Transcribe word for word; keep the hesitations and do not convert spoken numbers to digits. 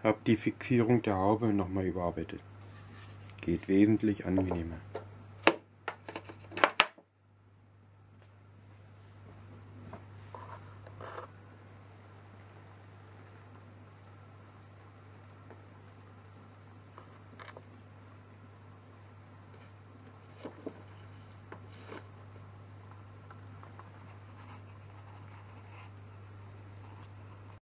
Hab die Fixierung der Haube nochmal überarbeitet. Geht wesentlich angenehmer.